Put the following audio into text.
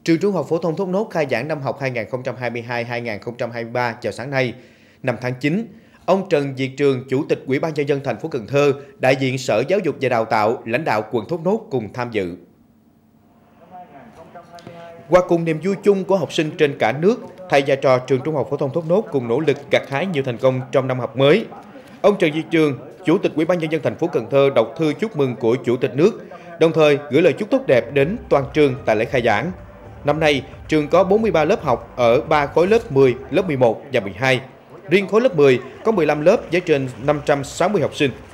Trường Trung học phổ thông Thốt Nốt khai giảng năm học 2022-2023 chào sáng nay, 5 tháng 9. Ông Trần Việt Trường, Chủ tịch Ủy ban Nhân dân thành phố Cần Thơ, đại diện Sở Giáo dục và Đào tạo, lãnh đạo quận Thốt Nốt cùng tham dự. Qua cùng niềm vui chung của học sinh trên cả nước, thầy và trò Trường Trung học phổ thông Thốt Nốt cùng nỗ lực gặt hái nhiều thành công trong năm học mới. Ông Trần Việt Trường, Chủ tịch Ủy ban Nhân dân thành phố Cần Thơ đọc thư chúc mừng của Chủ tịch nước, đồng thời gửi lời chúc tốt đẹp đến toàn trường tại lễ khai giảng. Năm nay, trường có 43 lớp học ở 3 khối lớp 10, lớp 11 và 12. Riêng khối lớp 10 có 15 lớp với trên 560 học sinh.